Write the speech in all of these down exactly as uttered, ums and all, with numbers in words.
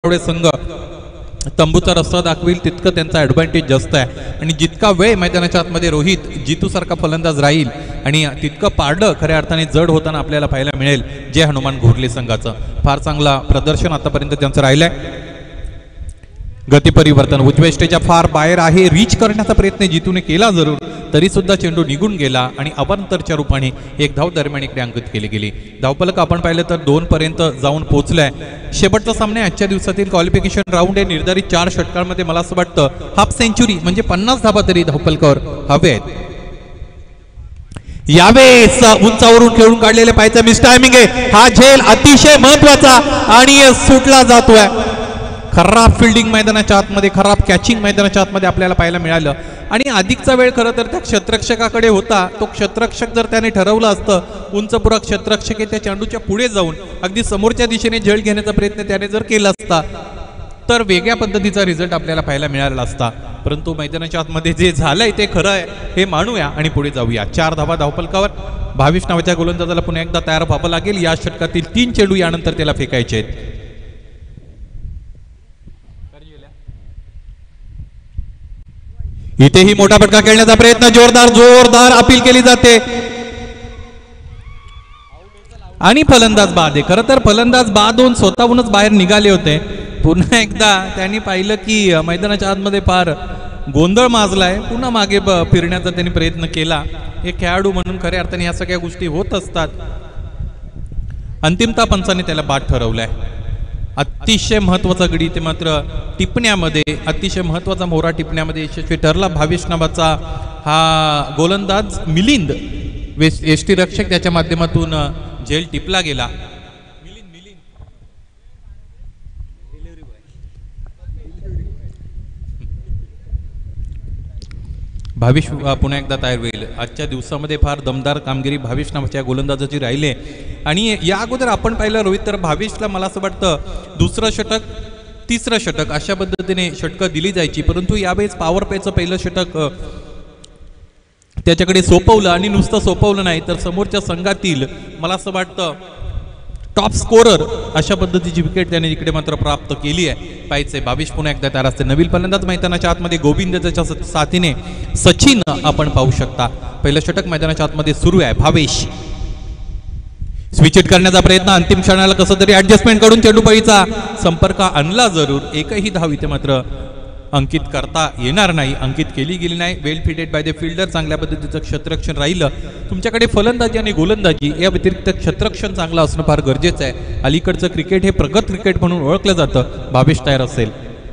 कोरावडे संघ तंबूचा रस्ता दाखवेल तितकं त्यांचा ॲडव्हान्टेज जास्त आहे आणि जितका वेळ मैदानाच्या आतमध्ये रोहित जितूसारखा फलंदाज राहील आणि तितकं पारडं खऱ्या अर्थाने जड होताना आपल्याला पाहायला मिळेल जय हनुमान घोरले संघाचं. फार चांगला प्रदर्शन आतापर्यंत त्यांचं राहिलं आहे. गती परिवर्तन उजव्या स्टेजच्या फार बाहेर आहे. रीच करण्याचा प्रयत्न जितूने केला जरूर तरी सुद्धा चेंडू निघून गेला आणि अवांतरच्या रूपाने एक धाव दरम्यान इकडे अंकित केली गेली. धावफलक आपण पाहिलं तर दोन पर्यंत जाऊन पोहोचलाय. शेवटचा सामना आजच्या दिवसातील क्वालिफिकेशन राऊंड आहे. निर्धारित चार षटकांमध्ये मला असं वाटतं हाफ सेंचुरी म्हणजे पन्नास धावा तरी धावफलकावर हवे आहेत. यावेळेस उंचावरून खेळून काढलेले पाहायचं मिस टायमिंग आहे. हा झेल अतिशय महत्वाचा आणि सुटला जातोय. खराब फिल्डिंग मैदानाच्या आतमध्ये खराब कॅचिंग मैदानाच्या आतमध्ये आपल्याला पाहायला मिळालं आणि अधिकचा वेळ खरं तर त्या क्षेत्ररक्षकाकडे होता. तो क्षेत्ररक्षक जर त्याने ठरवलं असतं उंचपुरा क्षेत्ररक्षक आहे त्या चेंडूच्या पुढे जाऊन अगदी समोरच्या दिशेने झेल घेण्याचा प्रयत्न त्याने जर केला असता तर वेगळ्या पद्धतीचा रिझल्ट आपल्याला पाहायला मिळाला असता. परंतु मैदानाच्या आतमध्ये जे झालंय ते खरं आहे हे मानूया आणि पुढे जाऊया. चार धावा धावफलकावर भाविश नावाच्या गोलंदाजाला पुन्हा एकदा तयार व्हावं लागेल. या षटकातील तीन चेंडू यानंतर त्याला फेकायचे आहेत. इथेही मोठा फटका खेळण्याचा प्रयत्न जोरदार जोरदार अपील केली जाते आणि फलंदाज बाद आहे. खरं तर फलंदाज बाद होऊन स्वतःहूनच बाहेर निघाले होते. पुन्हा एकदा त्यांनी पाहिलं की मैदानाच्या आतमध्ये फार गोंधळ माजलाय. पुन्हा मागे फिरण्याचा त्यांनी प्रयत्न केला. एक खेळाडू म्हणून खऱ्या अर्थाने या सगळ्या गोष्टी होत असतात. अंतिमता पंचाने त्याला बाद ठरवलाय. अतिशय महत्वाचा गडी ते मात्र टिपण्यामध्ये अतिशय महत्वाचा मोहरा टिपण्यामध्ये यशस्वी ठरला. भावेश नावाचा हा गोलंदाज मिलिंद एसटी रक्षक त्याच्या माध्यमातून झेल टिपला गेला. भाविश पुन्हा एकदा तयार होईल. आजच्या दिवसामध्ये फार दमदार कामगिरी भाविश नावाच्या गोलंदाजाची राहिली आणि या अगोदर आपण पाहिलं रोहित तर भाविशला मला असं वाटतं दुसरं षटक तिसरं षटक अशा पद्धतीने षटकं दिली जायची. परंतु यावेळेस पॉवर प्लेचं पहिलं षटक त्याच्याकडे सोपवलं आणि नुसतं सोपवलं नाही तर समोरच्या संघातील मला असं वाटतं टॉप स्कोरर अशा पद्धतीची विकेट त्याने इकडे मात्र प्राप्त केली आहे. पाहिजे भाविश पुन्हा एकदा तयार असते. नवीन फलंदाज मैदानाच्या आतमध्ये गोविंदाच्या साथीने सचिन आपण पाहू शकता. पहिलं षटक मैदानाच्या आतमध्ये सुरू आहे. भावेश स्विच हिट करण्याचा प्रयत्न अंतिम क्षणाला कसं तरी ऍडजस्टमेंट करून चेंडूपाईचा संपर्क आणला जरूर. एकही धाव इथे मात्र अंकित करता येणार नाही. अंकित केली गेली नाही. Well fielded by the fielder. चांगल्या पद्धतीचं क्षेत्ररक्षण राहिलं. तुमच्याकडे फलंदाजी आणि गोलंदाजी या व्यतिरिक्त क्षेत्ररक्षण चांगलं असणं फार गरजेचं आहे. अलीकडचं क्रिकेट हे प्रगत क्रिकेट म्हणून ओळखलं जातं. भावेश तयार असेल.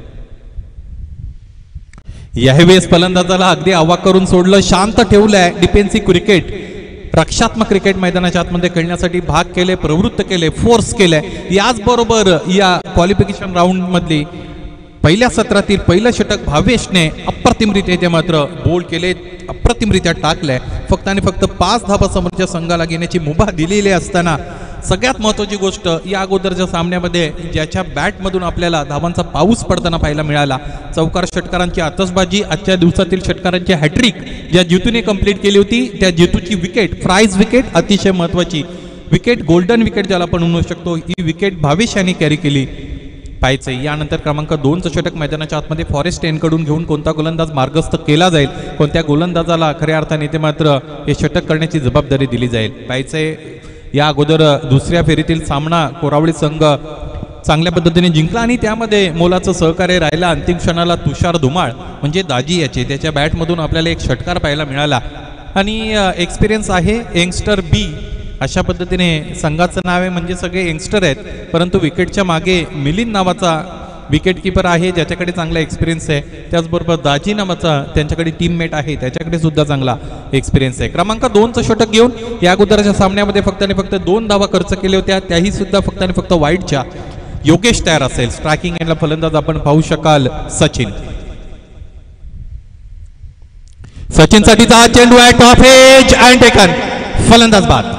यावेळेस फलंदाजाला अगदी अवाक करून सोडलं. शांत ठेवलंय. डिफेन्सिव्ह क्रिकेट रक्षात्मक क्रिकेट मैदानाच्या आतमध्ये खेळण्यासाठी भाग केले प्रवृत्त केले फोर्स केले. याचबरोबर या क्वालिफिकेशन राऊंड मधली पहिल्या सत्रातील पहिलं षटक भावेशने अप्रतिमरित्या ते मात्र बोल्ड केले अप्रतिमरित्या टाकलंय. फक्त आणि फक्त पाच धावा समोरच्या संघाला घेण्याची मुभा दिलेली असताना सगळ्यात महत्त्वाची गोष्ट या अगोदरच्या सामन्यामध्ये ज्याच्या बॅटमधून आपल्याला धावांचा पाऊस पडताना पाहायला मिळाला. चौकार षटकारांची आतषबाजी आजच्या दिवसातील षटकारांची हॅट्रिक ज्या जितूने कंप्लीट केली होती त्या जितूची विकेट प्राइज विकेट अतिशय महत्त्वाची विकेट गोल्डन विकेट ज्याला आपण म्हणू शकतो ही विकेट भावेश यांनी कॅरी केली. पाहायचं यानंतर क्रमांक दोनचं षटक मैदानाच्या आतमध्ये फॉरेस्ट टेन कडून घेऊन कोणता गोलंदाज मार्गस्थ केला जाईल कोणत्या गोलंदाजाला खऱ्या अर्थाने ते मात्र हे षटक करण्याची जबाबदारी दिली जाईल. पाहायचंय या अगोदर दुसऱ्या फेरीतील सामना कोरावळी संघ चांगल्या पद्धतीने जिंकला आणि त्यामध्ये मोलाचं सहकार्य राहिला. अंतिम क्षणाला तुषार धुमाळ म्हणजे दाजी याचे त्याच्या बॅटमधून आपल्याला एक षटकार पाहायला मिळाला आणि एक्सपिरियन्स आहे. यंगस्टर बी अशा पद्धतीने संघाचं नाव आहे म्हणजे सगळे यंगस्टर आहेत. परंतु विकेटच्या मागे मिलिंद नावाचा विकेट किपर आहे ज्याच्याकडे चांगला एक्सपिरियन्स आहे. त्याचबरोबर दाजी नावाचा त्यांच्याकडे टीममेट आहे त्याच्याकडे सुद्धा चांगला एक्सपिरियन्स आहे. क्रमांक दोनचं षटक घेऊन या अगोदरच्या सामन्यामध्ये फक्त आणि फक्त दोन धावा खर्च केल्या होत्या त्याही सुद्धा फक्त आणि फक्त वाईटच्या. योगेश तयार असेल. स्ट्रायकिंग एंडला फलंदाज आपण पाहू शकाल सचिन. सचिनसाठीचा हा चेंडू आहे टॉप एज अँड टेकन. फलंदाज बाद.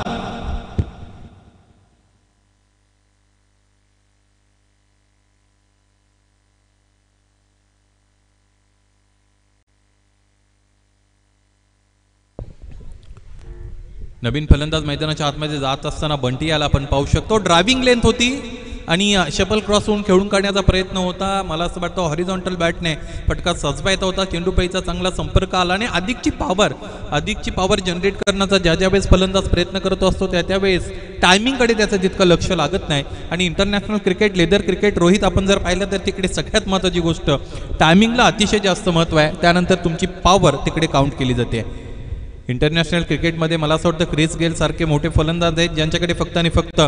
नवीन फलंदाज मैदानाच्या आतमध्ये जात असताना बंटी याला आपण पाहू शकतो. ड्रायव्हिंग लेंथ होती आणि शपल क्रॉस होऊन खेळून काढण्याचा प्रयत्न होता. मला असं वाटतं हॉरिझॉन्टल बॅटने फटका सजवा येत होता. चेंडूपैचा चांगला संपर्क आला आणि अधिकची पॉवर अधिकची पॉवर जनरेट करण्याचा ज्या ज्या वेळेस फलंदाज प्रयत्न करत असतो त्या त्यावेळेस टायमिंगकडे त्याचं जितकं लक्ष लागत नाही. आणि international cricket leather cricket Rohit आपण जर पाहिलं तर तिकडे सगळ्यात महत्त्वाची गोष्ट टायमिंगला अतिशय जास्त महत्त्व आहे. त्यानंतर तुमची पॉवर तिकडे काउंट केली जाते. इंटरनॅशनल क्रिकेटमध्ये मला असं वाटतं क्रिस गेल सारखे मोठे फलंदाज आहेत ज्यांच्याकडे फक्त आणि फक्त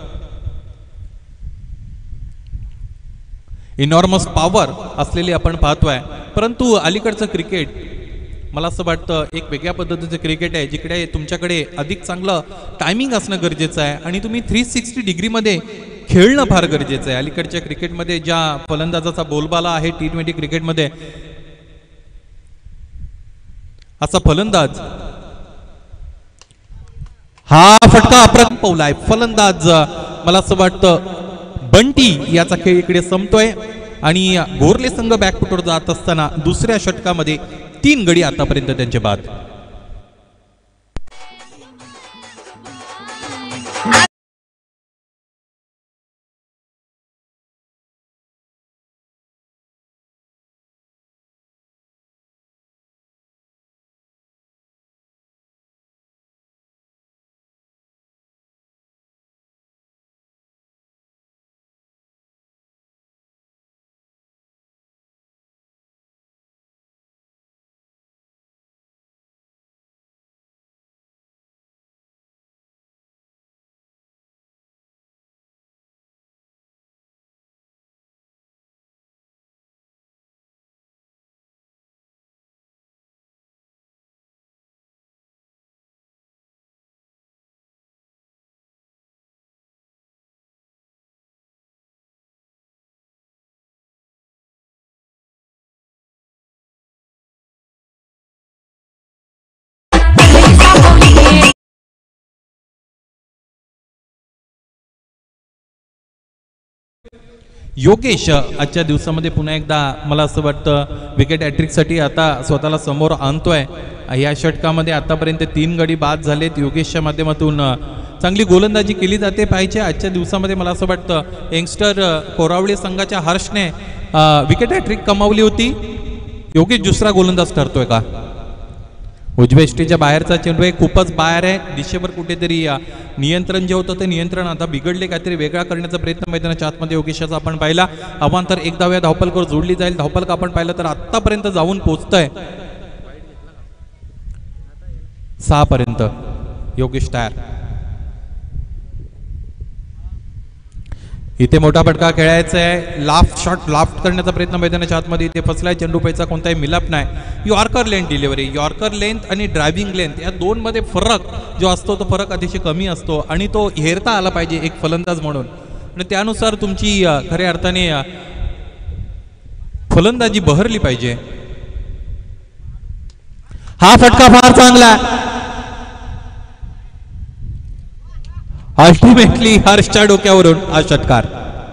इनॉर्मस पॉवर असलेली आपण पाहतोय. परंतु अलीकडचं क्रिकेट मला असं वाटतं एक वेगळ्या पद्धतीचं क्रिकेट आहे जिकडे तुमच्याकडे अधिक चांगलं टायमिंग असणं गरजेचं आहे आणि तुम्ही थ्री सिक्स्टी डिग्रीमध्ये खेळणं फार गरजेचं आहे. अलीकडच्या क्रिकेटमध्ये ज्या फलंदाजाचा बोलबाला आहे टी ट्वेंटी क्रिकेटमध्ये असा फलंदाज हा फटका अप्रतिम पवलाय. फलंदाज मला असं वाटतं बंटी याचा खेळ इकडे संपतोय आणि गोरले संघ बॅकफुटवर जात असताना दुसऱ्या षटकामध्ये तीन गडी आतापर्यंत त्यांचे बाद. योगेश आजच्या दिवसामध्ये पुन्हा एकदा मला असं वाटतं विकेट हॅट्रिकसाठी आता स्वतःला समोर आणतोय. या षटकामध्ये आतापर्यंत तीन गडी बाद झालेत. योगेशच्या माध्यमातून चांगली गोलंदाजी केली जाते पाहिजे. आजच्या दिवसामध्ये मला असं वाटतं यंगस्टर कोरावळी संघाच्या हर्षने विकेट हॅट्रिक कमावली होती. योगेश दुसरा गोलंदाज ठरतोय का? उजव्या एष्टीच्या बाहेरचा चेंडू आहे, खूपच बाहेर आहे. दिशेवर कुठेतरी नियंत्रण जे होतं ते नियंत्रण आता बिघडले. काहीतरी वेगळा करण्याचा प्रयत्न मैदानाच्या आतमध्ये योगेशाचा आपण पाहिला. अवांतर एक धाव या धावपलकावर जोडली जाईल. धावपलक आपण पाहिलं तर आतापर्यंत जाऊन पोहोचतंय सहा पर्यंत. योगेश तयार. इथे मोठा फटका खेळायचा आहे. लाफ्ट शॉट लाफ्ट करण्याचा प्रयत्न मैदानाच्या आतमध्ये इथे फसलाय. चेंडू पैचा कोणताही मिलाप नाही. Yorker length delivery, yorker length आणि ड्रायव्हिंग लेंथ या दोन मध्ये फरक जो असतो तो फरक अतिशय कमी असतो आणि तो हेरता आला पाहिजे एक फलंदाज म्हणून. आणि त्यानुसार तुमची खऱ्या अर्थाने फलंदाजी बहरली पाहिजे. हा फटका फार चांगला. अल्टिमेटली हर्षच्या डोक्यावरून हा षटकार.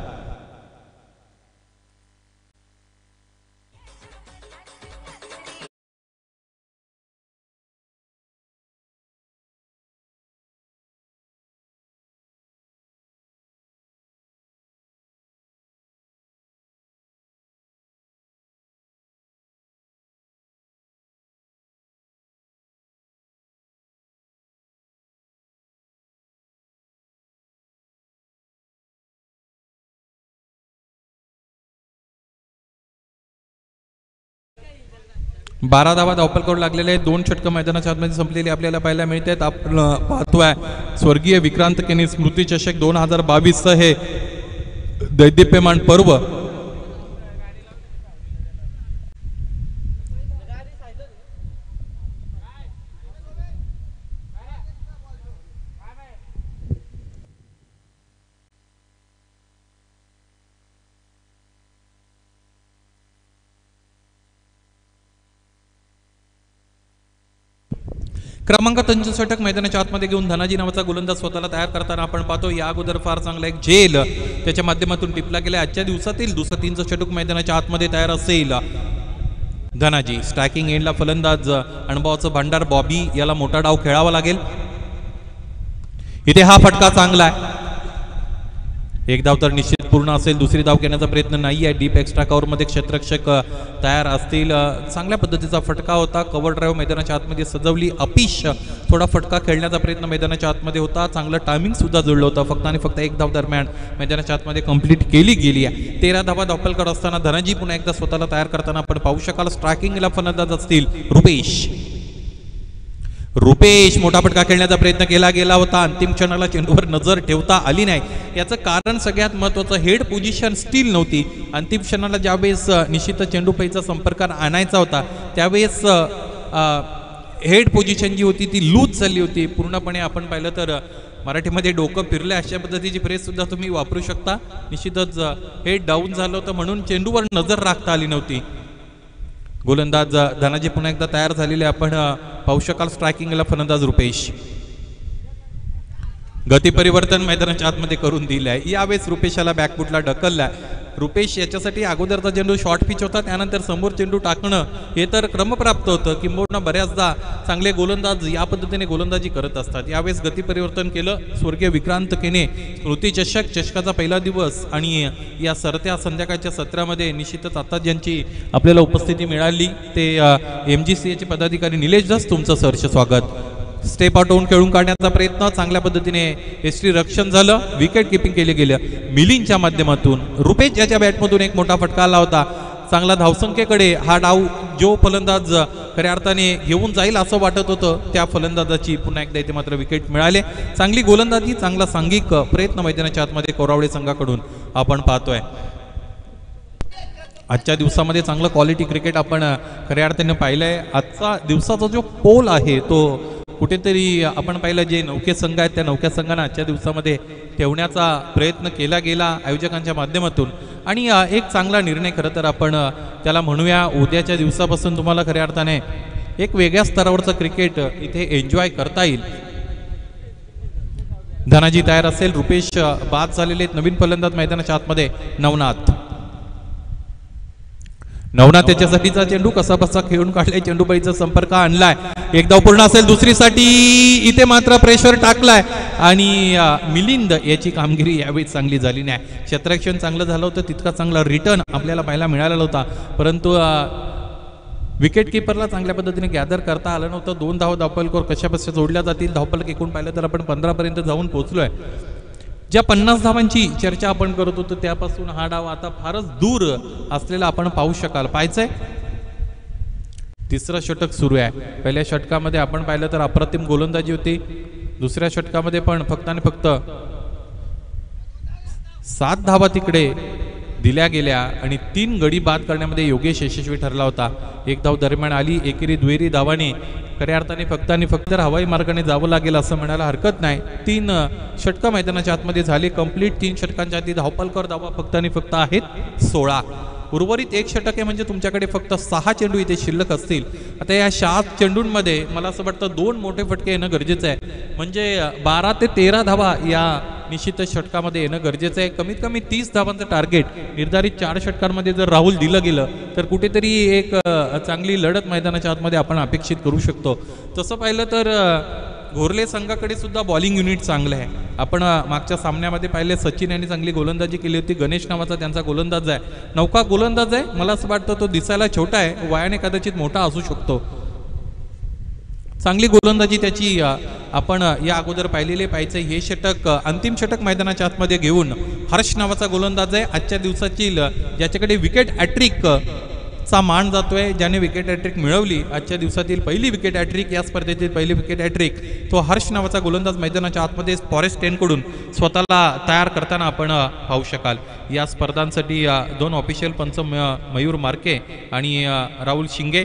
बारा धावा धावपलकावर लागलेले दोन षटक मैदानाच्या आतमध्ये संपलेली आपल्याला पाहायला मिळते. आपण पाहतोय स्वर्गीय विक्रांत केनी स्मृती चषक दोन हजार बावीस हे दैदिप्यमान पर्व क्रमांक पंचवीस षटक मैदानाच्या आतमध्ये घेऊन धनाजी नावाचा गोलंदाज स्वतःला तयार करताना आपण पाहतो. या अगोदर फार चांगला एक झेल त्याच्या माध्यमातून टिपला गेला. आजच्या दिवसातील दुसरं तीनचं षटक मैदानाच्या आतमध्ये तयार असेल. धनाजी स्ट्रायकिंग एंडला फलंदाज अनुभवाचं भांडार बॉबी याला मोठा डाव खेळावा लागेल. इथे हा फटका चांगला आहे. एक धाव तर निश्चित पूर्ण असेल, दुसरी धाव घेण्याचा प्रयत्न नाही आहे. डीप एक्स्ट्रा कव्हरमध्ये क्षेत्ररक्षक तयार असतील. चांगल्या पद्धतीचा फटका होता. कव्हर ड्राईव्ह मैदानाच्या आतमध्ये सजवली. अपिश थोडा फटका खेळण्याचा प्रयत्न मैदानाच्या आतमध्ये होता. चांगलं टायमिंग सुद्धा जुळलं होतं. फक्त आणि फक्त एक धाव दरम्यान मैदानाच्या आतमध्ये कंप्लीट केली गेली आहे. तेरा धावा धावपलकर असताना धनाजी पुन्हा एकदा स्वतःला तयार करताना आपण पाहू शकाल. स्ट्रायकिंगला फलंदाज असतील रुपेश. रुपेश मोठा फटका खेळण्याचा प्रयत्न केला गेला होता. अंतिम क्षणाला चेंडूवर नजर ठेवता आली नाही. याचं कारण सगळ्यात महत्त्वाचं, हेड पोझिशन स्टील नव्हती. अंतिम क्षणाला ज्यावेळेस निश्चित चेंडू पैचा संपर्क आणायचा होता त्यावेळेस हेड पोझिशन जी होती ती लूज झाली होती पूर्णपणे. आपण पाहिलं तर मराठीमध्ये डोकं फिरलं अशा पद्धतीची फ्रेज सुद्धा तुम्ही वापरू शकता. निश्चितच हेड डाऊन झालं होतं म्हणून चेंडूवर नजर राखता आली नव्हती. गोलंदाज धनाजी पुन्हा एकदा तयार झालेले आपण पाहू शकाल. स्ट्रायकिंगला फलंदाज रुपेश. गती परिवर्तन मैदानाच्या आतमध्ये करून दिले आहे. यावेळेस रुपेशाला बॅकफुटला ढकलला. रुपेश याच्यासाठी अगोदरचा चेंडू शॉर्ट पिच होता, त्यानंतर समोर चेंडू टाकणं हे तर क्रमप्राप्त होतं. किंबहुना बऱ्याचदा चांगले गोलंदाज या पद्धतीने गोलंदाजी करत असतात. यावेळेस गती परिवर्तन केलं. स्वर्गीय विक्रांत केने स्मृती चषक चषकाचा पहिला दिवस आणि या सरत्या संध्याकाळच्या सत्रामध्ये निश्चितच आता ज्यांची आपल्याला उपस्थिती मिळाली ते एम जी सी एचे पदाधिकारी निलेश दास, तुमचं सहर्ष स्वागत. स्टेप आउट होऊन खेळून काढण्याचा प्रयत्न, चांगल्या पद्धतीने यशस्वी रक्षण झालं. विकेट किपिंग केले गेलं मिलिंदच्या माध्यमातून. रुपेश ज्याच्या बॅटमधून एक मोठा फटका आला होता. चांगला धावसंख्येकडे हा डाव जो फलंदाज खऱ्या अर्थाने घेऊन जाईल असं वाटत होतं त्या फलंदाजाची पुन्हा एकदा इथे मात्र विकेट मिळाले. चांगली गोलंदाजी, चांगला सांघिक प्रयत्न मैदानाच्या आतमध्ये कोरावळे संघाकडून आपण पाहतोय. आजच्या दिवसामध्ये चांगलं क्वालिटी क्रिकेट आपण खऱ्या अर्थाने पाहिलंय. आजचा दिवसाचा जो पोल आहे तो कुठेतरी आपण पाहिलं, जे नौके संघ आहेत त्या नौक्या संघांना आजच्या दिवसामध्ये ठेवण्याचा प्रयत्न केला गेला आयोजकांच्या माध्यमातून. आणि एक चांगला निर्णय खरं तर आपण त्याला म्हणूया. उद्याच्या दिवसापासून तुम्हाला खऱ्या अर्थाने एक वेगळ्या स्तरावरचं क्रिकेट इथे एन्जॉय करता येईल. धनाजी तयार असेल. रुपेश बाद झालेले नवीन फलंदाज मैदानाच्या आतमध्ये नवनाथ. नवनाथ त्याच्यासाठीचा चेंडू कसा बसा खेळून काढलाय. चेंडूबाईचा संपर्क आणलाय. एक धाव पूर्ण असेल. दुसरीसाठी इथे मात्र प्रेशर टाकलाय आणि मिलिंद याची कामगिरी यावेळी चांगली झाली नाही. क्षेत्ररक्षण चांगलं झालं होतं, तितका चांगला रिटर्न आपल्याला पाहायला मिळालेला होता, परंतु विकेट किपरला चांगल्या पद्धतीने गॅदर करता आलं नव्हतं. दोन धाव धावपलकर कशा बशा जोडल्या जातील. धावपलक एकूण पाहिलं तर आपण पंधरा पर्यंत जाऊन पोहोचलोय. ज्या पन्नास धावांची चर्चा आपण करत होतो त्यापासून हा डाव आता फारच दूर असलेला आपण पाहू शकाल. पाहायचंय तिसरं षटक सुरू आहे. पहिल्या षटकामध्ये आपण पाहिलं तर अप्रतिम गोलंदाजी होती. दुसऱ्या षटकामध्ये पण फक्त आणि फक्त सात धावा तिकडे दिल्या गेल्या आणि तीन गडी बाद करण्यामध्ये योगेश यशस्वी ठरला होता. एक धाव दरम्यान आली. एकेरी दुहेरी धावाने खऱ्या अर्थाने फक्त आणि फक्त हवाई मार्गाने जावं लागेल असं म्हणायला हरकत नाही. तीन षटकं मैदानाच्या आतमध्ये झाले कंप्लीट. तीन षटकांच्या आधी धावपलकर धावा फक्त आणि फक्त आहेत सोळा. उर्वरित एक षटक आहे म्हणजे तुमच्याकडे फक्त सहा चेंडू इथे शिल्लक असतील. आता या सात चेंडूंमध्ये मला असं वाटतं दोन मोठे फटके येणं गरजेचं आहे. म्हणजे बारा ते तेरा धावा या निश्चित षटकामध्ये येणं गरजेचं आहे. कमीत कमी तीस धावांचं टार्गेट निर्धारित चार षटकांमध्ये जर राहुल दिलं गेलं तर कुठेतरी एक चांगली लढत मैदानाच्या आतमध्ये आपण अपेक्षित करू शकतो. तसं पाहिलं तर घोरले संघाकडे सुद्धा बॉलिंग युनिट चांगलं आहे. आपण मागच्या सामन्यामध्ये पाहिले सचिन यांनी चांगली गोलंदाजी केली होती. गणेश नावाचा त्यांचा गोलंदाज आहे. नौका गोलंदाज आहे. मला असं वाटतं तो दिसायला छोटा आहे, वयाने कदाचित मोठा असू शकतो. चांगली गोलंदाजी त्याची आपण या अगोदर पाहिलेले पाहिजे. हे षटक अंतिम षटक मैदानाच्या आतमध्ये घेऊन हर्ष नावाचा गोलंदाज आहे. आजच्या दिवसाची ज्याच्याकडे विकेट हॅट्रिक चा मान जातोय, ज्याने विकेट हॅट्रिक मिळवली. आजच्या दिवसातील पहिली विकेट हॅट्रिक या स्पर्धेतील पहिली विकेट हॅट्रिक तो हर्ष नावाचा गोलंदाज मैदानाच्या आतमध्ये फॉरेस्ट टेन कडून स्वतःला तयार करताना आपण पाहू शकाल. या स्पर्धांसाठी दोन ऑफिशियल पंच मयूर मार्के आणि राहुल शिंगे.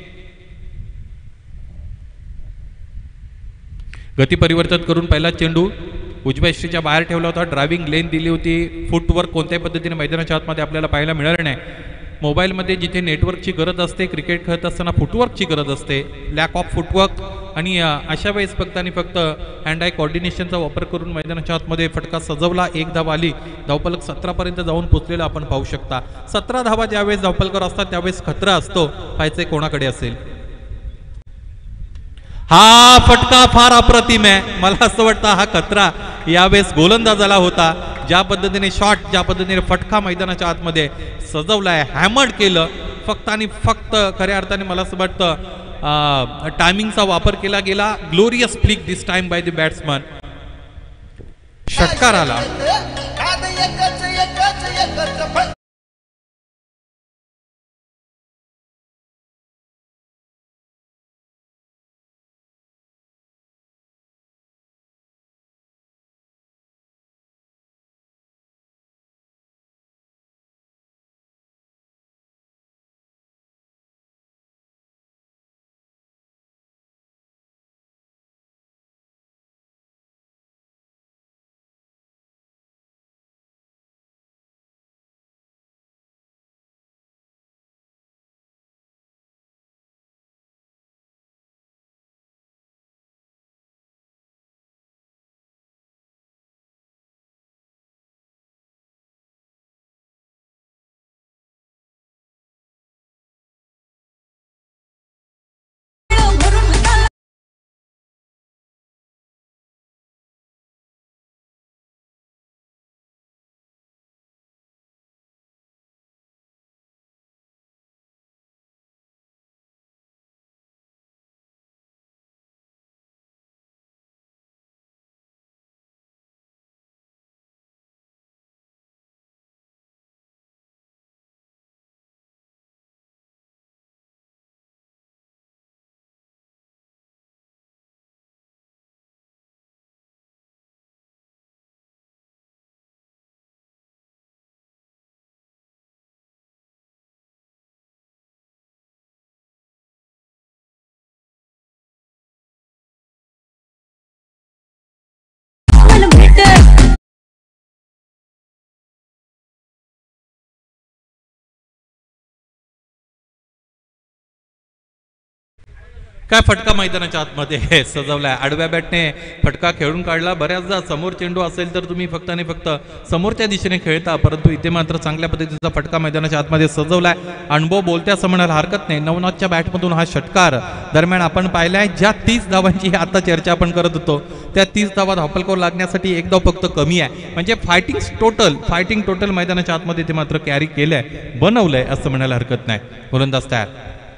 गती परिवर्तन करून पहिला चेंडू उजव्या यष्टीच्या बाहेर ठेवला होता. ड्रायव्हिंग लेन दिली होती. फुटवर्क कोणत्याही पद्धतीने मैदानाच्या आतमध्ये आपल्याला पाहायला मिळालं नाही. मोबाईलमध्ये जिथे नेटवर्कची गरज असते, क्रिकेट खेळत असताना फुटवर्कची गरज असते. लॅक ऑफ फुटवर्क आणि अशा वेळेस फक्त आणि फक्त हँड आय कोऑर्डिनेशनचा वापर करून मैदानाच्या आतमध्ये फटका सजवला. एक धाव आली. धावपलक सतरापर्यंत जाऊन पोचलेला आपण पाहू शकता. सतरा धावा ज्यावेळेस धावपलकर असतात त्यावेळेस खतरा असतो. पाहायचे कोणाकडे असेल. हा फटका फार अप्रतिम आहे. मला असं वाटतं हा खतरा यावेळेस गोलंदाजाला होता. ज्या पद्धतीने शॉट, ज्या पद्धतीने फटका मैदानाच्या आतमध्ये सजवलाय, हॅमर्ड केलं, फक्त आणि फक्त खऱ्या अर्थाने मला असं वाटतं टायमिंगचा वापर केला गेला. Glorious flick this time by the batsman. षटकार आला. काय फटका मैदानाच्या आतमध्ये सजवलाय. आडव्या बॅटने फटका खेळून काढला. बऱ्याचदा समोर चेंडू असेल तर तुम्ही फक्त आणि फक्त समोरच्या दिशेने खेळता, परंतु इथे मात्र चांगल्या पद्धतीचा फटका मैदानाच्या आतमध्ये सजवलाय. अनुभव बोलते असं म्हणायला हरकत नाही. नवनाथच्या बॅटमधून हा षटकार दरम्यान आपण पाहिलाय. ज्या तीस धावांची आता चर्चा आपण करत होतो, त्या तीस धावा धावफलकावर लागण्यासाठी एक धाव फक्त कमी आहे. म्हणजे फायटिंग टोटल फायटिंग टोटल मैदानाच्या आतमध्ये ते मात्र कॅरी केलंय, बनवलंय असं म्हणायला हरकत नाही. गोलंदाज तयार.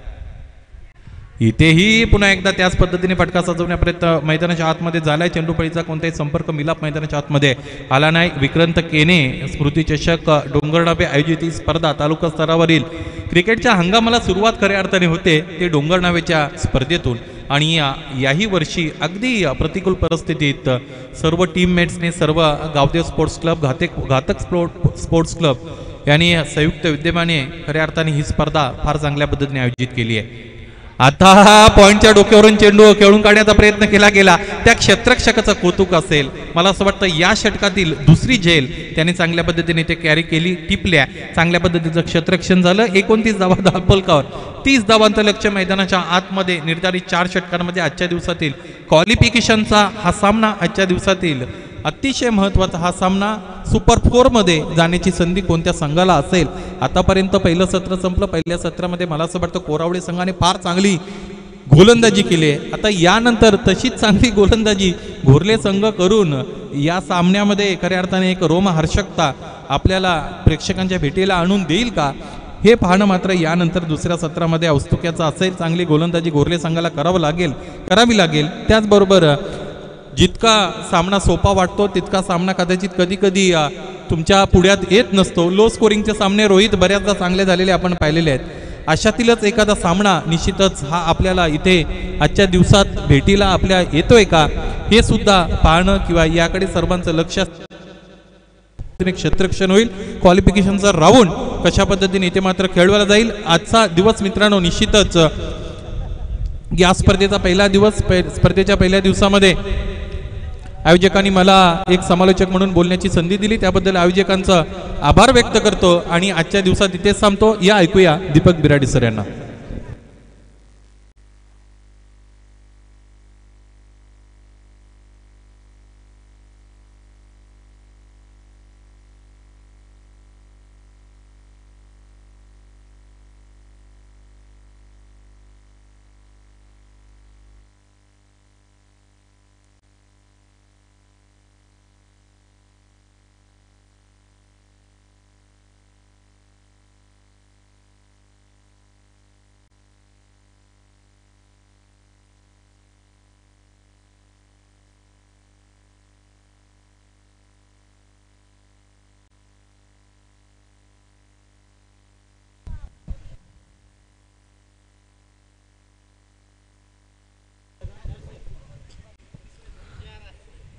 इथेही पुन्हा एकदा त्याच पद्धतीने फटका सजवण्यापर्यंत मैदानाच्या आतमध्ये झालाय. चेंडूफळीचा कोणताही संपर्क मिलाप मैदानाच्या आतमध्ये आला नाही. विक्रांत केने स्मृती चषक डोंगरनावे आयोजित ही स्पर्धा तालुका स्तरावरील क्रिकेटच्या हंगामाला सुरुवात खऱ्या अर्थाने होते ते डोंगरनावेच्या स्पर्धेतून. आणि या याही वर्षी अगदी प्रतिकूल परिस्थितीत सर्व टीममेट्सने, सर्व गावदेव स्पोर्ट्स क्लब, घातक घातक स्पोर्ट्स क्लब यांनी संयुक्त विद्यमाने खऱ्या अर्थाने ही स्पर्धा फार चांगल्या पद्धतीने आयोजित केली आहे. आता पॉइंटच्या डोक्यावरून चेंडू खेळून काढण्याचा प्रयत्न केला गेला. त्या क्षेत्ररक्षकाचं कौतुक असेल. मला असं वाटतं या षटकातील दुसरी झेल त्याने चांगल्या पद्धतीने ते कॅरी केली, टिपल्या. चांगल्या पद्धतीचं क्षेत्ररक्षण झालं. एकोणतीस धावा धावफलकावर, तीस धावांचं लक्ष्य मैदानाच्या आतमध्ये निर्धारित चार षटकांमध्ये आजच्या दिवसातील क्वालिफिकेशनचा हा सामना, आजच्या दिवसातील अतिशय महत्त्वाचा हा सामना. सुपर फोरमध्ये जाण्याची संधी कोणत्या संघाला असेल. आतापर्यंत पहिलं सत्र संपलं. पहिल्या सत्रामध्ये मला असं वाटतं कोरावळे संघाने फार चांगली गोलंदाजी केली आहे. आता यानंतर तशीच चांगली गोलंदाजी घोरले संघ करून या सामन्यामध्ये खऱ्या अर्थाने एक रोमहर्षकता आपल्याला प्रेक्षकांच्या भेटीला आणून देईल का, हे पाहणं मात्र यानंतर दुसऱ्या सत्रामध्ये औत्सुक्याचं असेल. चांगली गोलंदाजी घोरले संघाला करावं लागेल करावी लागेल. त्याचबरोबर जितका सामना सोपा वाटतो तितका सामना कदाचित कधी कधी तुमच्या पुढ्यात येत नसतो. लो स्कोरिंगचे सामने रोहित बऱ्याचदा चांगले झालेले आपण पाहिलेले आहेत. अशातीलच एखादा सामना निश्चितच हा आपल्याला इथे आजच्या दिवसात भेटीला आपल्या येतोय का, हे सुद्धा पाहणं किंवा याकडे सर्वांचं लक्ष क्षेत्ररक्षण होईल. क्वालिफिकेशनचा राऊंड कशा पद्धतीने इथे मात्र खेळवला जाईल. आजचा दिवस मित्रांनो निश्चितच या स्पर्धेचा पहिला दिवस. स्पर्धेच्या पहिल्या दिवसामध्ये आयोजकांनी मला एक समालोचक म्हणून बोलण्याची संधी दिली, त्याबद्दल आयोजकांचा आभार व्यक्त करतो आणि आजच्या दिवसात इथेच थांबतो. या ऐकूया दीपक बिराडी सर यांना.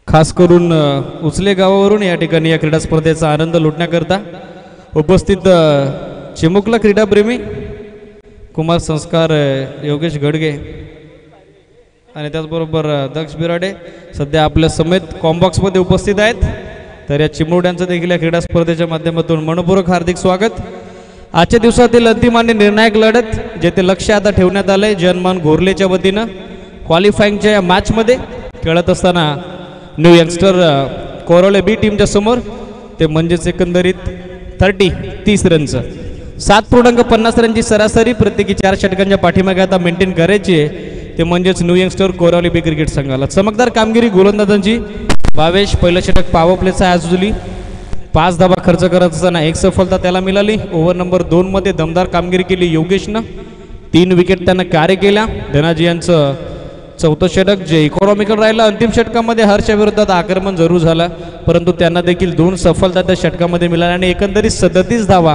खास करून उचले गावावरून या ठिकाणी या क्रीडा स्पर्धेचा आनंद लुटण्याकरता उपस्थित चिमुकला क्रीडाप्रेमी कुमार संस्कार योगेश गडगे आणि त्याचबरोबर दक्ष बिराडे सध्या आपल्या समेत कॉम्बॉक्समध्ये उपस्थित आहेत. तर या चिमुरड्यांचं देखील या क्रीडा स्पर्धेच्या माध्यमातून मनपूर्वक हार्दिक स्वागत. आजच्या दिवसातील अंतिम आणि निर्णायक लढत जेथे लक्ष आता ठेवण्यात आलंय जनमान घोरलेच्या वतीनं क्वालिफाईंगच्या या मॅचमध्ये खेळत असताना न्यू यंगस्टर कोरोले बी टीमच्या समोर ते म्हणजेच एकंदरीत थर्टी तीस रनचं सात पूर्णांक पन्नास रनची सरासरी प्रत्येकी चार षटकांच्या पाठीमागे आता मेंटेन करायची आहे. ते म्हणजेच new youngster Korole B cricket संघाला चमकदार कामगिरी गोलंदाजांची. भावेश पहिलं षटक पॉवर प्लेचा आजुली पाच धावा खर्च करत असताना एक सफलता त्याला मिळाली. ओव्हर नंबर दोन मध्ये दमदार कामगिरी केली योगेशनं. तीन विकेट त्यानं कार्य केल्या. धनाजी यांचं चौथं षटक जे इकॉनॉमिकल राहिलं. अंतिम षटकामध्ये हर्षच्या विरोधात आक्रमण जरूर झालं परंतु त्यांना देखील दोन सफलता त्या षटकामध्ये मिळाल्या आणि एकंदरीत सदतीस धावा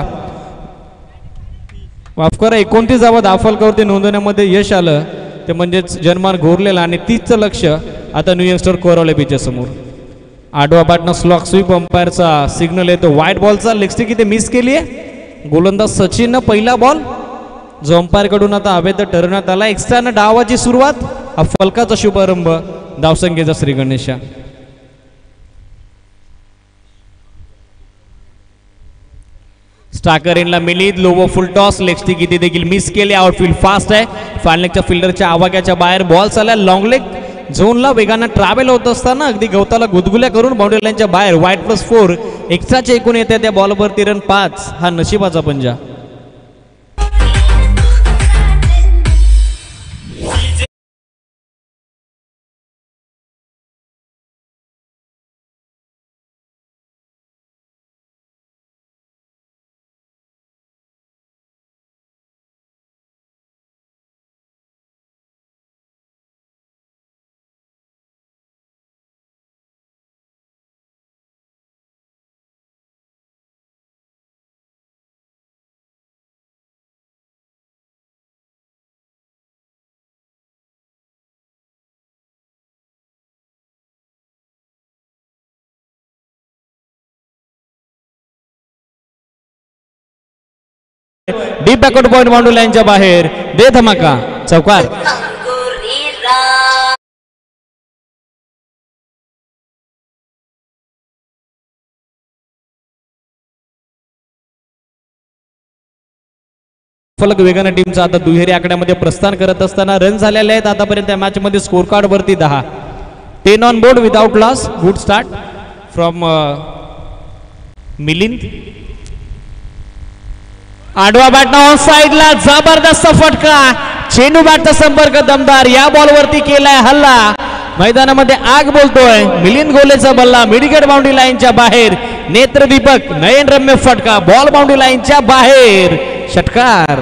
माफ करा एकोणतीस धावा धावफलकावरती नोंदवण्यामध्ये यश आलं. ते म्हणजेच जनमान घोरलेला आणि तीसचं लक्ष आता न्यू यंगस्टर कोरोले बीच्या समोर. आडवा बॅटनं स्लॉक स्वीप अंपायरचा सिग्नल येतो व्हाईट बॉलचा. लेगस्टिक इथे मिस केली आहे. गोलंदाज सचिननं पहिला बॉल जो अंपायर कडून आता अवैध ठरवण्यात आला. एक्स्ट्रानं डावाची सुरुवात हा फलकाचा शुभारंभ धावसंख्येचा श्री गणेशा. स्टाकर इनला मिलित लोवो फुल टॉस लेगस्टिक इथे देखील मिस केले. आउटफील्ड फास्ट आहे. फायनलेगच्या फिल्डरच्या आवाक्याच्या बाहेर बॉल चालला लॉंग लेग झोनला वेगानं ट्रॅव्हल होत असताना अगदी गवताला गुदगुल्या करून बाउंड्री लाईनच्या बाहेर व्हाईट प्लस फोर एक्स्ट्राचे एकूण येते त्या बॉलवरती रन पाच हा नशिबाचा पंजा. डीप बॅकवर्ड पॉइंट बाउंड्री लाईनच्या बाहेर दे धमाका चौकार. फलक वेगाने टीमचा आता दुहेरी आकड्यामध्ये प्रस्थान करत असताना रन झालेले आहेत आतापर्यंत या मॅच मध्ये स्कोर कार्ड वरती दहा. Ten on board without loss. Good start from Milind. आडवा बॅट ऑन साइडला जबरदस्त फटका. चेंडू बॅटचा संपर्क दमदार या बॉलवरती केलाय हल्ला. मैदानामध्ये आग बोलतोय. मिलिंद गोलेचा बल्ला मिडगेट बाउंड्री लाईनच्या बाहेर. नेत्रदीपक नयन रम्य फटका बॉल बाउंड्री लाईनच्या बाहेर षटकार.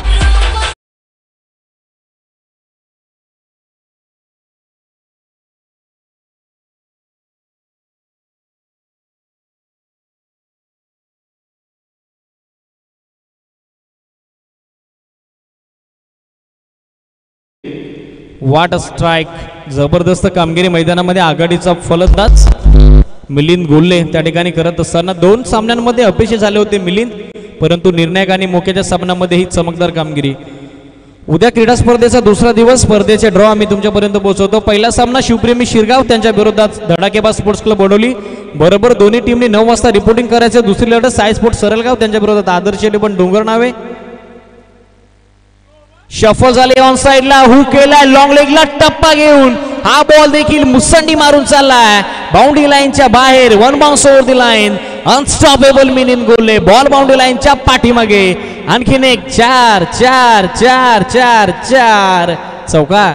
वाट स्ट्राइक जबरदस्त कामगिरी मैदानामध्ये आघाडीचा फलंदाज मिलिंद गोल्ले त्या ठिकाणी करत असताना दोन सामन्यांमध्ये अपयशी झाले होते मिलिंद परंतु निर्णायक आणि मोक्याच्या सामन्यामध्ये ही चमकदार कामगिरी. उद्या क्रीडा स्पर्धेचा दुसरा दिवस स्पर्धेचे ड्रॉ आम्ही तुमच्यापर्यंत पोहोचवतो. पहिला सामना शिवप्रेमी शिरगाव त्यांच्या विरोधात धडाकेबाज स्पोर्ट्स क्लब बोडवली. बरोबर दोन्ही टीमने नऊ वाजता रिपोर्टिंग करायचं. दुसरी लढत साई स्पोर्ट्स सरलगाव त्यांच्या विरोधात आदर्श पण डोंगर नावे. शफल झाले ऑन साइडला. हु केलाय लॉंग लेगला टप्पा घेऊन. हा बॉल देखील मुसंडी मारून चाललाय बाउंड्री लाईनच्या बाहेर. One bounce over the line. Unstoppable Milind Golle ball boundary लाईनच्या पाठीमागे. आणखीन एक चार चार चार चार चार चौकार.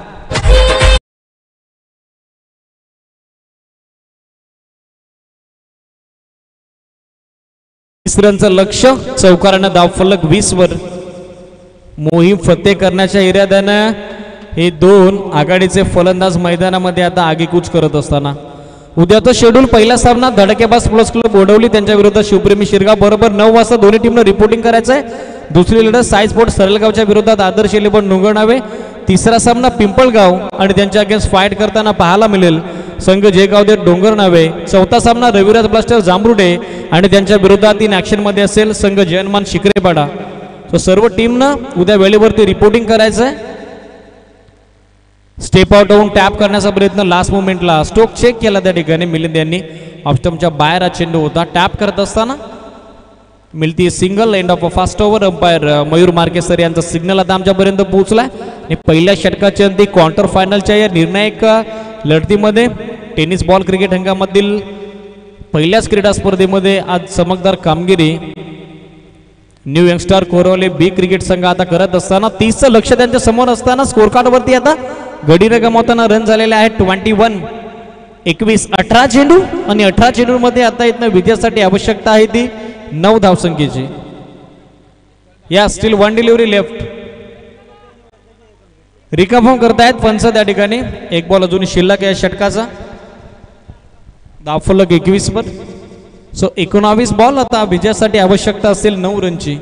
तिसऱ्यांचं लक्ष चौकारानं धावफलक वीस वर. मोहीम फतेह करण्याच्या इराद्यानं हे दोन आघाडीचे फलंदाज मैदानामध्ये आता आगीकूच करत असताना उद्याचा शेड्यूल पहिला सामना धडकेबाज स्पोर्ट्स क्लब बोडवली त्यांच्या विरोधात शिवप्रेमी शिरगाव. बरोबर नऊ वाजता दोन्ही टीमनं रिपोर्टिंग करायचं आहे. दुसरी लढत साई स्पोर्ट्स सरलगावच्या विरोधात आदर्श पण डोंगर नावे. तिसरा सामना पिंपळगाव आणि त्यांच्या अगेन्स्ट फाईट करताना पाहायला मिळेल संघ जयगाव दे डोंगर नावे. चौथा सामना रविराज ब्लास्टर जांभरुडे आणि त्यांच्या विरोधात इन ॲक्शनमध्ये असेल संघ जयनमान शिकरेपाडा. सो सर्व टीमनं उद्या वेळेवरती रिपोर्टिंग करायचं आहे. स्टेप आउट होऊन टॅप करण्याचा प्रयत्न लास्ट मोमेंटला स्ट्रोक चेक केला त्या ठिकाणी मिलिंद यांनी. ऑफस्टमच्या बाहेर हा चेंडू होता. टॅप करत असताना मिळती single. End of a fast over. Umpire Mayur Markesar यांचा सिग्नल आता आमच्यापर्यंत पोहोचलाय आणि पहिल्या षटकाच्या अंती क्वार्टर फायनलच्या या निर्णायक लढतीमध्ये टेनिस बॉल क्रिकेट हंगामातील पहिल्याच क्रीडा स्पर्धेमध्ये आज चमकदार कामगिरी new youngster Korwale B cricket संघ आता करत असताना तीसचं लक्ष त्यांच्या समोर असताना स्कोर कार्डवरती आता गडी न गमावताना रन झालेले आहेत ट्वेंटी वन. एकवीस अठरा चेंडू आणि अठरा चेंडू मध्ये आता इथनं विजयासाठी आवश्यकता आहे ती नऊ धावसंख्येची. या steal one delivery left reconfirm करतायत पंच त्या ठिकाणी. एक बॉल अजून शिल्लक या षटकाचा. धावफलक एकवीस वर. सो एकोणावीस बॉल आता विजयासाठी आवश्यकता असेल नऊ रनची.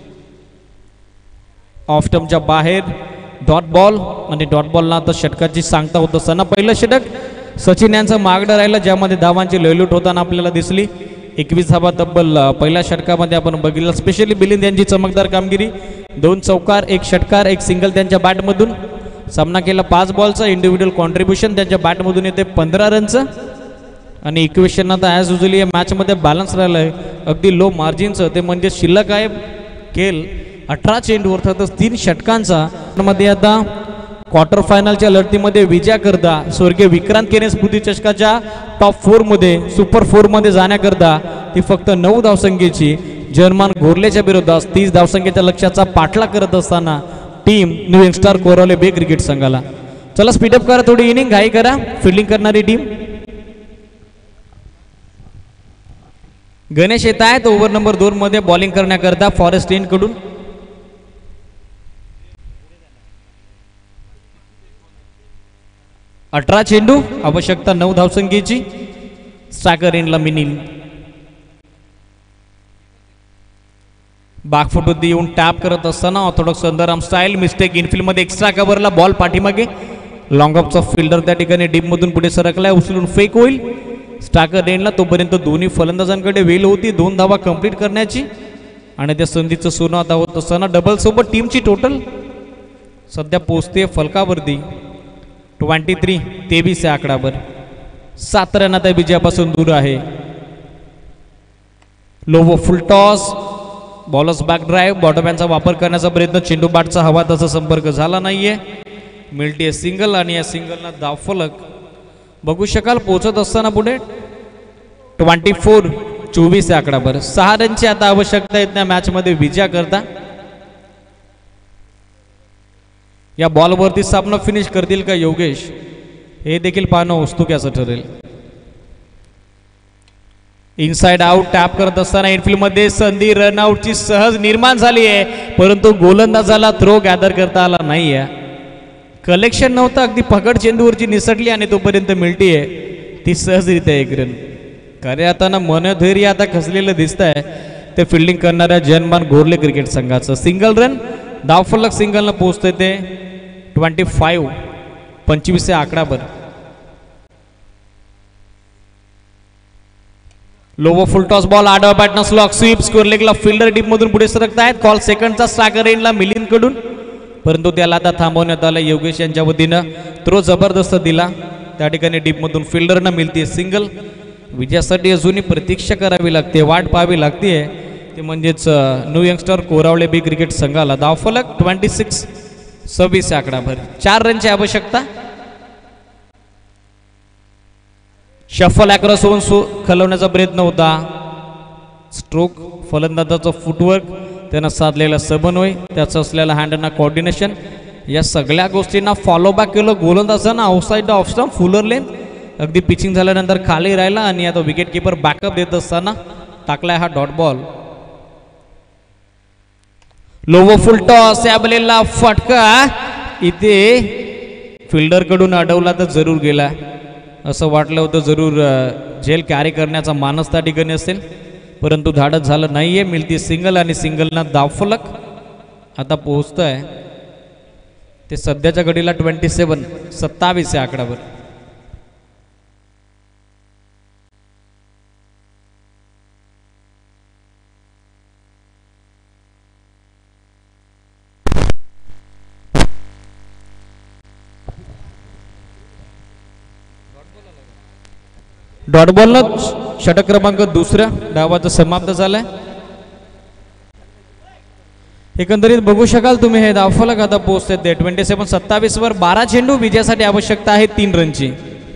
ऑफ स्टंपच्या बाहेर डॉट बॉल आणि डॉट बॉलला आता षटकाची सांगता होत असताना पहिलं षटक सचिन यांचं मागणं राहिलं ज्यामध्ये धावांची लयलूट होताना आपल्याला दिसली. एकवीस धावा तब्बल पहिल्या षटकामध्ये आपण बघितलं. स्पेशली मिलिंद यांची चमकदार कामगिरी. दोन चौकार एक षटकार एक सिंगल त्यांच्या बॅटमधून. सामना केला पाच बॉलचा. इंडिव्हिज्युअल कॉन्ट्रीब्युशन त्यांच्या बॅटमधून येते पंधरा रनचं आणि इक्वेशन आता ॲज युजली या मॅचमध्ये बॅलन्स राहिलं आहे. अगदी लो मार्जिनचं ते म्हणजे शिल्लक आहे खेळ अठरा चेंडू अर्थातच तीन षटकांचा. मध्ये आता क्वार्टर फायनलच्या लढतीमध्ये विजयाकरता स्वर्गीय विक्रांत केने स्मृती चषकाच्या टॉप फोरमध्ये सुपर फोरमध्ये जाण्याकरता ती फक्त नऊ धावसंख्येची जर्मन घोरलेच्या विरोधात तीस धावसंख्येच्या लक्ष्याचा पाठलाग करत असताना टीम न्यू यंगस्टार कोरवले बे क्रिकेट संघाला. चला स्पीडअप करा थोडी इनिंग घाई करा. फिल्डिंग करणारी टीम गणेश येत आहेत ओव्हर नंबर दोन मध्ये बॉलिंग करण्याकरता फॉरेस्ट इन कडून. अठरा चेंडू आवश्यकता नऊ धावसंख्येची. स्ट्रायकर इनला मिनिल बागफुटून येऊन टॅप करत असताना orthodox underarm style mistake infield मध्ये एक्स्ट्रा कव्हरला बॉल पाठीमागे. लॉंग ऑफचा फिल्डर त्या ठिकाणी डीप मधून पुढे सरकलाय. उचलून फेक होईल स्ट्रायकर एंडला. तोपर्यंत दोन्ही फलंदाजांकडे वेळ होती दोन धावा कंप्लीट करण्याची आणि त्या संधीचं सोनं आता होत असताना डबल सोबत टीमची टोटल सध्या पोहोचते फलकावरती ट्वेंटी थ्री तेवीस या आकडावर. सात रन आता विजयापासून दूर आहे. Low full toss bowlers back drive बॉटमॅनचा वापर करण्याचा प्रयत्न. चेंडू बॅटचा हवा तसा संपर्क झाला नाहीये. मिळते सिंगल आणि या सिंगलना धावफलक बघू शकाल पोहोचत असताना पुढे ट्वेंटी फोर चोवीस या आकडावर. सहा रनची आता आवश्यकता येत त्या मॅचमध्ये विजया करता. या बॉलवरती सामना फिनिश करतील का योगेश हे देखील पाहणं औत्सुक्याचं ठरेल. इनसाइड आउट टॅप करत असताना इनफिल्ड मध्ये संधी रनआउटची सहज निर्माण झाली आहे परंतु गोलंदाजाला थ्रो गॅदर करता आला नाहीये. कलेक्शन नव्हतं अगदी पकड चेंडूवरची निसटली आणि तोपर्यंत मिळती आहे ती सहजरित्या एक रन. खरे आता ना मनधैर्य आता खचलेलं दिसत आहे ते फिल्डिंग करणाऱ्या जयनमान घोरले क्रिकेट संघाचं. सिंगल रन धावफलक सिंगलनं पोहोचते ते ट्वेंटी फाईव्ह पंचवीस या आकडावर. लोवो फुल टॉस बॉल आडवा बॅटनं स्लॉक स्वीप स्कोर लेगला फिल्डर डीप मधून पुढे सरकतायत. कॉल सेकंडचा स्ट्रायकर एंडला मिलिंद कडून परंतु त्याला आता थांबवण्यात आलं. योगेश यांच्या वतीनं थ्रो जबरदस्त दिला त्या ठिकाणी डीप मधून फिल्डरना मिळते सिंगल. विजयासाठी अजूनही प्रतीक्षा करावी लागते वाट पाहावी लागते ते म्हणजेच new youngster Korawale B cricket संघाला. धावफलक ट्वेंटी सिक्स सव्वीस या आकडाभर. चार रनची आवश्यकता. शफल अक्रॉस होऊन सो खलवण्याचा प्रयत्न होता. स्ट्रोक फलंदाजाचं फुटवर्क त्यानं साधलेला समन्वय त्याचं असलेला हँडना कोऑर्डिनेशन या सगळ्या गोष्टींना फॉलो बॅक केलं गोलंदाजानं. Offside off stump fuller length अगदी पिचिंग झाल्यानंतर खाली राहिला आणि आता विकेट किपर बॅकअप देत असताना टाकलाय हा dot ball. Low full toss या बॉलला फटका इथे फिल्डर कडून अडवला तर जरूर गेला. असं वाटलं होतं जरूर झेल कॅरी करण्याचा मानस त्या ठिकाणी असेल परंतु धाडत झालं नाहीये. मिळती सिंगल आणि सिंगलना धावफलक आता पोहोचतंय ते सध्याच्या घडीला ट्वेंटी सेवन सत्तावीस या आकड्यावर. डॉट बॉलनं षटक क्रमांक दुसऱ्या डावाचा समाप्त झालाय. एकंदरीत बघू शकाल तुम्ही हे धावफलक आता पोहोचते ते ट्वेंटी सेवन सत्तावीस वर. बारा चेंडू विजयासाठी आवश्यकता आहे तीन रनची.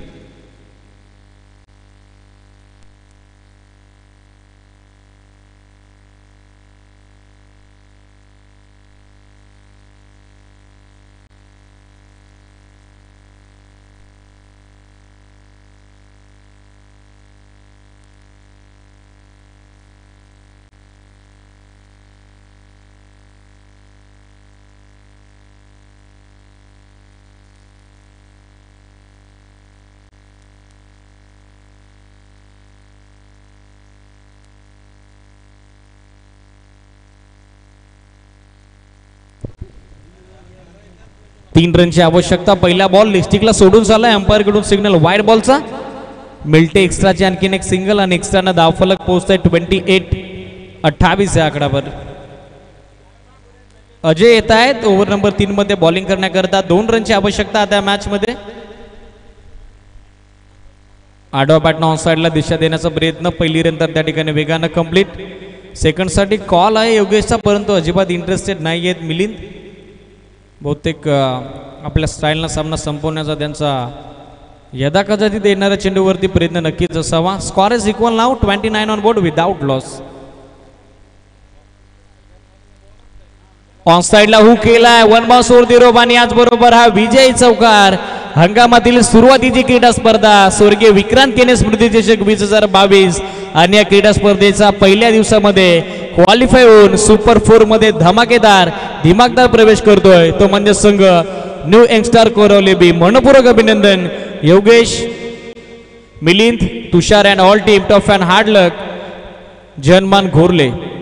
तीन रनची आवश्यकता. पहिला बॉल लिस्टिकला सोडून झालाय अंपायर कडून सिग्नल वाईड बॉलचा. मिळते एक्स्ट्राची आणखीन एक सिंगल आणि एक्स्ट्रानं धावफलक पोहोचतंय ट्वेंटी एट अठ्ठावीस या आकड्यावर. अजय येत आहेत ओव्हर नंबर तीन मध्ये बॉलिंग करण्याकरता. दोन रनची आवश्यकता त्या मॅच मध्ये. आडवा बॅटनं ऑन साइडला दिशा देण्याचा प्रयत्न. पहिली रन तर त्या ठिकाणी वेगानं कंप्लीट. सेकंड साठी कॉल आहे योगेशचा परंतु अजिबात इंटरेस्टेड नाही आहेत मिलिंद. बहुतेक आपल्या स्टाईलनं सामना संपवण्याचा त्यांचा यदाकदाचित येणाऱ्या चेंडूवरती प्रयत्न नक्कीच असावा. Score is equal now twenty nine on board without loss. On साइडला हू केलाय वन बॉल सोड दिरोब आणि याचबरोबर हा विजयी चौकार. हंगामातील सुरुवातीची क्रीडा स्पर्धा स्वर्गीय विक्रांत केने स्मृती चषक वीस हजार बावीस आणि या क्रीडा स्पर्धेचा पहिल्या दिवसामध्ये क्वालिफाय होऊन सुपर फोर मध्ये धमाकेदार दिमागदार प्रवेश करतोय तो म्हणजे संघ न्यू यंगस्टार कोरवले बी. मनपूर्वक अभिनंदन Yogesh, Milind, Tushar and all team. Tough and hard luck. Janman घोरले.